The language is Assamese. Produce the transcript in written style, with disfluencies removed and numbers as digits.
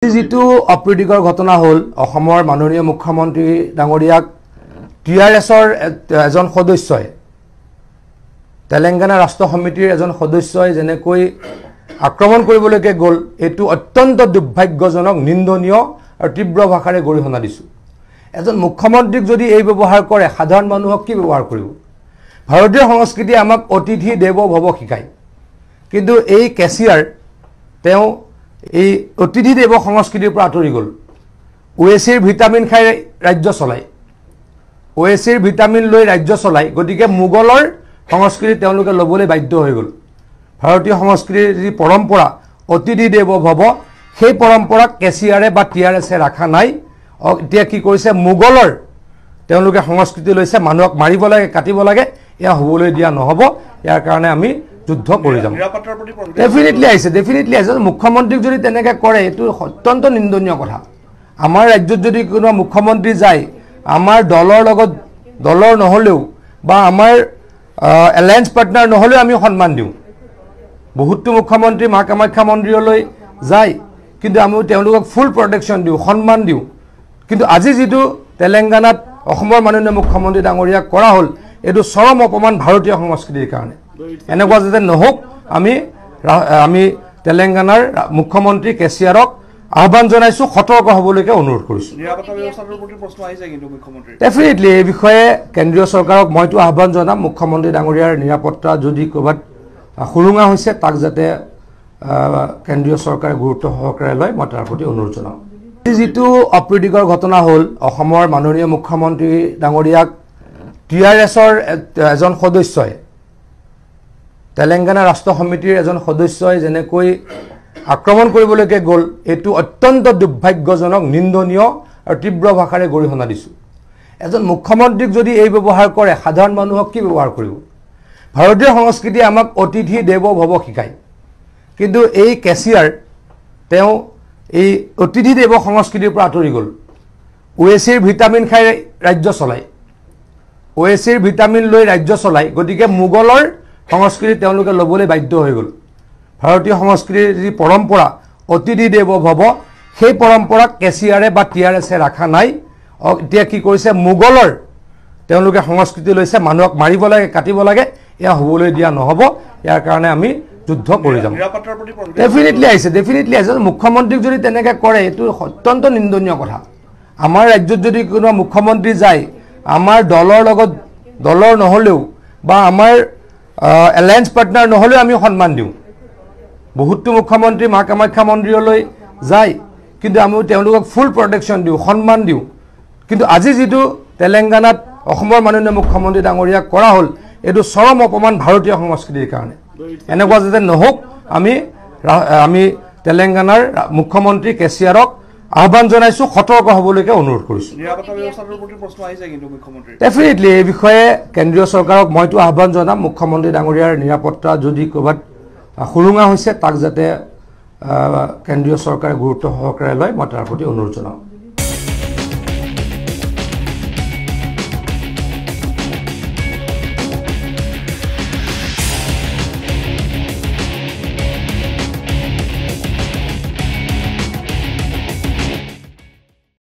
যিটো অপ্ৰীতিকৰ ঘটনা হ'ল অসমৰ মাননীয় মুখ্যমন্ত্ৰী ডাঙৰীয়াক টিআৰএছৰ এজন সদস্যই তেলেংগানা ৰাষ্ট্ৰ সমিতিৰ এজন সদস্যই যেনেকৈ আক্ৰমণ কৰিবলৈকে গ'ল এটো অত্যন্ত দুৰ্ভাগ্যজনক নিন্দনীয় আৰু তীব্ৰ ভাষাৰে গৰিহণা দিছোঁ এজন মুখ্যমন্ত্ৰীক যদি এই ব্যৱহাৰ কৰে সাধাৰণ মানুহক কি ব্যৱহাৰ কৰিব ভাৰতীয় সংস্কৃতি আমাক অতিথি দেৱ ভৱ শিকায় কিন্তু এই কেচিয়াৰ তেওঁ এই অতিথি দেৱ সংস্কৃতিৰ পৰা আঁতৰি গ'ল ওএছিৰ ভিটামিন খাই ৰাজ্য চলায় ওএছিৰ ভিটামিন লৈ ৰাজ্য চলায় গতিকে মোগলৰ সংস্কৃতি তেওঁলোকে ল'বলৈ বাধ্য হৈ গ'ল ভাৰতীয় সংস্কৃতিৰ যি পৰম্পৰা অতিথি দেৱ ভৱ সেই পৰম্পৰাক কেচিয়াৰে বা টিআৰএছে ৰাখা নাই এতিয়া কি কৰিছে মোগলৰ তেওঁলোকে সংস্কৃতি লৈছে মানুহক মাৰিব লাগে কাটিব লাগে এয়া হ'বলৈ দিয়া নহ'ব ইয়াৰ কাৰণে আমি যুদ্ধ কৰি যাম ডেফিনেটলি আহিছে মুখ্যমন্ত্ৰীক যদি তেনেকৈ কৰে এইটো অত্যন্ত নিন্দনীয় কথা আমাৰ ৰাজ্যত যদি কোনো মুখ্যমন্ত্ৰী যায় আমাৰ দলৰ লগত দলৰ নহ'লেও বা আমাৰ এলায়েন্স পাৰ্টনাৰ নহ'লেও আমি সন্মান দিওঁ বহুতো মুখ্যমন্ত্ৰী মা কামাখ্যা মন্দিৰলৈ যায় কিন্তু আমি তেওঁলোকক ফুল প্ৰটেকশ্যন দিওঁ সন্মান দিওঁ কিন্তু আজি যিটো তেলেংগানাত অসমৰ মাননীয় মুখ্যমন্ত্ৰী ডাঙৰীয়াক কৰা হ'ল এইটো চৰম অপমান ভাৰতীয় সংস্কৃতিৰ কাৰণে এনেকুৱা যাতে নহওক আমি তেলেংগানাৰ মুখ্যমন্ত্ৰী কেচিয়াৰক আহ্বান জনাইছোঁ সতৰ্ক হ'বলৈকে অনুৰোধ কৰিছোঁ ডেফিনেটলি এই বিষয়ে কেন্দ্ৰীয় চৰকাৰক মইতো আহ্বান জনাম মুখ্যমন্ত্ৰী ডাঙৰীয়াৰ নিৰাপত্তা যদি ক'ৰবাত সুৰুঙা হৈছে তাক যাতে কেন্দ্ৰীয় চৰকাৰে গুৰুত্ব সহকাৰে লয় মই তাৰ প্ৰতি অনুৰোধ জনাওঁ যিটো অপ্ৰীতিকৰ ঘটনা হ'ল অসমৰ মাননীয় মুখ্যমন্ত্ৰী ডাঙৰীয়াক টিআৰএছৰ এজন সদস্যই তেলেংগানা ৰাষ্ট্ৰ সমিতিৰ এজন সদস্যই যেনেকৈ আক্ৰমণ কৰিবলৈকে গ'ল এটো অত্যন্ত দুৰ্ভাগ্যজনক নিন্দনীয় আৰু তীব্ৰ ভাষাৰে গৰিহণা দিছোঁ এজন মুখ্যমন্ত্ৰীক যদি এই ব্যৱহাৰ কৰে সাধাৰণ মানুহক কি ব্যৱহাৰ কৰিব ভাৰতীয় সংস্কৃতি আমাক অতিথি দেৱ ভৱ শিকায় কিন্তু এই কেচিয়াৰ তেওঁ এই অতিথি দেৱ সংস্কৃতিৰ পৰা আঁতৰি গ'ল ওএছিৰ ভিটামিন খাই ৰাজ্য চলায় ওএছিৰ ভিটামিন লৈ ৰাজ্য চলায় গতিকে মোগলৰ সংস্কৃতি তেওঁলোকে ল'বলৈ বাধ্য হৈ গ'ল ভাৰতীয় সংস্কৃতিৰ যি পৰম্পৰা অতিথি দেৱ ভৱ সেই পৰম্পৰাক কেচিয়াৰে বা টিআৰএছে ৰাখা নাই এতিয়া কি কৰিছে মোগলৰ তেওঁলোকে সংস্কৃতি লৈছে মানুহক মাৰিব লাগে কাটিব লাগে এয়া হ'বলৈ দিয়া নহ'ব ইয়াৰ কাৰণে আমি যুদ্ধ কৰি যাম ডেফিনেটলি আহিছে মুখ্যমন্ত্ৰীক যদি তেনেকৈ কৰে এইটো অত্যন্ত নিন্দনীয় কথা আমাৰ ৰাজ্যত যদি কোনো মুখ্যমন্ত্ৰী যায় আমাৰ দলৰ লগত দলৰ নহ'লেও বা আমাৰ এলায়েন্স পাৰ্টনাৰ নহ'লেও আমি সন্মান দিওঁ বহুতো মুখ্যমন্ত্ৰী মা কামাখ্যা মন্দিৰলৈ যায় কিন্তু আমি তেওঁলোকক ফুল প্ৰটেকশ্যন দিওঁ সন্মান দিওঁ কিন্তু আজি যিটো তেলেংগানাত অসমৰ মাননীয় মুখ্যমন্ত্ৰী ডাঙৰীয়াক কৰা হ'ল এইটো চৰম অপমান ভাৰতীয় সংস্কৃতিৰ কাৰণে এনেকুৱা যাতে নহওক আমি তেলেংগানাৰ মুখ্যমন্ত্ৰী কেচিয়াৰক আহ্বান জনাইছোঁ সতৰ্ক হ'বলৈকে অনুৰোধ কৰিছোঁ ডেফিনেটলি এই বিষয়ে কেন্দ্ৰীয় চৰকাৰক মইতো আহ্বান জনাম মুখ্যমন্ত্ৰী ডাঙৰীয়াৰ নিৰাপত্তা যদি ক'ৰবাত সুৰুঙা হৈছে তাক যাতে কেন্দ্ৰীয় চৰকাৰে গুৰুত্ব সহকাৰে লয় মই তাৰ প্ৰতি অনুৰোধ জনাওঁ